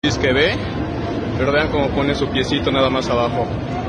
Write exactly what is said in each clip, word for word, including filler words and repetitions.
Es que ve, pero vean cómo pone su piecito nada más abajo.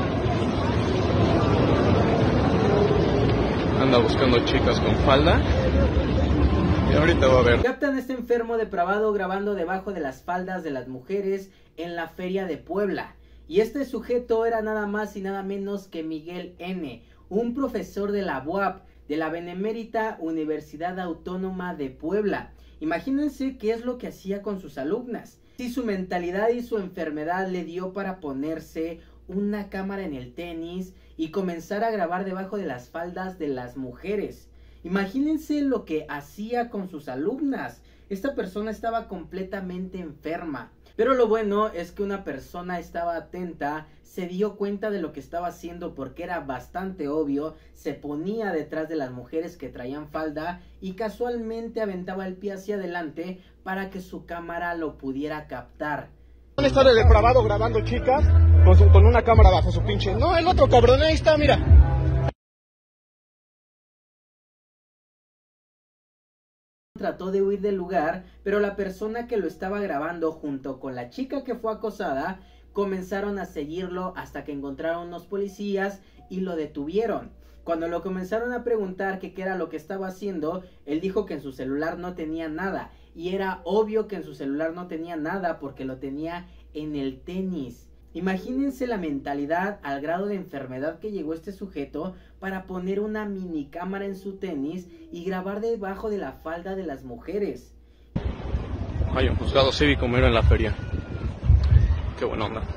Anda buscando chicas con falda. Y ahorita va a ver. Captan a este enfermo depravado grabando debajo de las faldas de las mujeres en la feria de Puebla. Y este sujeto era nada más y nada menos que Miguel N., un profesor de la U A P, de la Benemérita Universidad Autónoma de Puebla. Imagínense qué es lo que hacía con sus alumnas. Si su mentalidad y su enfermedad le dio para ponerse una cámara en el tenis y comenzar a grabar debajo de las faldas de las mujeres. Imagínense lo que hacía con sus alumnas. Esta persona estaba completamente enferma. Pero lo bueno es que una persona estaba atenta, se dio cuenta de lo que estaba haciendo porque era bastante obvio, se ponía detrás de las mujeres que traían falda y casualmente aventaba el pie hacia adelante para que su cámara lo pudiera captar. ¿Dónde está el depravado grabando chicas con, su, con una cámara bajo su pinche? No, el otro cabrón, ahí está, mira. Trató de huir del lugar, pero la persona que lo estaba grabando junto con la chica que fue acosada comenzaron a seguirlo hasta que encontraron unos policías y lo detuvieron. Cuando lo comenzaron a preguntar que qué era lo que estaba haciendo, él dijo que en su celular no tenía nada. Y era obvio que en su celular no tenía nada porque lo tenía en el tenis. Imagínense la mentalidad al grado de enfermedad que llegó este sujeto para poner una mini cámara en su tenis y grabar debajo de la falda de las mujeres. Hay un juzgado cívico mero en la feria. Qué buena onda.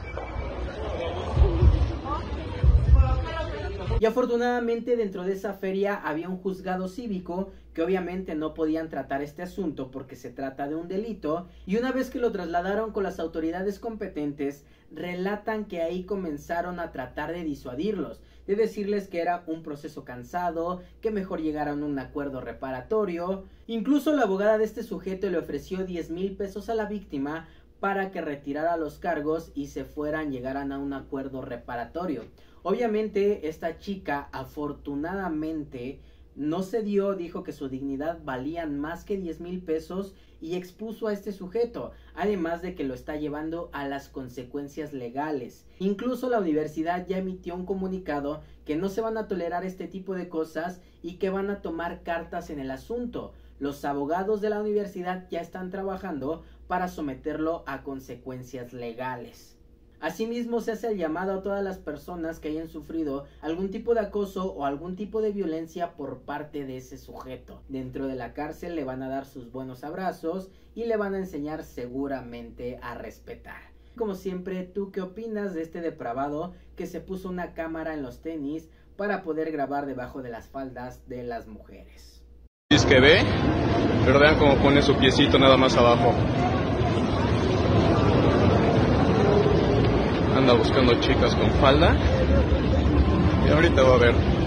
Y afortunadamente dentro de esa feria había un juzgado cívico que obviamente no podían tratar este asunto porque se trata de un delito, y una vez que lo trasladaron con las autoridades competentes, relatan que ahí comenzaron a tratar de disuadirlos, de decirles que era un proceso cansado, que mejor llegaran a un acuerdo reparatorio. Incluso la abogada de este sujeto le ofreció diez mil pesos a la víctima para que retirara los cargos y se fueran, llegaran a un acuerdo reparatorio. Obviamente esta chica afortunadamente no se dio, dijo que su dignidad valían más que diez mil pesos y expuso a este sujeto, además de que lo está llevando a las consecuencias legales. Incluso la universidad ya emitió un comunicado que no se van a tolerar este tipo de cosas y que van a tomar cartas en el asunto. Los abogados de la universidad ya están trabajando para someterlo a consecuencias legales. Asimismo, se hace el llamado a todas las personas que hayan sufrido algún tipo de acoso o algún tipo de violencia por parte de ese sujeto. Dentro de la cárcel le van a dar sus buenos abrazos y le van a enseñar seguramente a respetar. Como siempre, ¿tú qué opinas de este depravado que se puso una cámara en los tenis para poder grabar debajo de las faldas de las mujeres? Es que ve, pero vean cómo pone su piecito nada más abajo. Anda buscando chicas con falda. Y ahorita va a ver.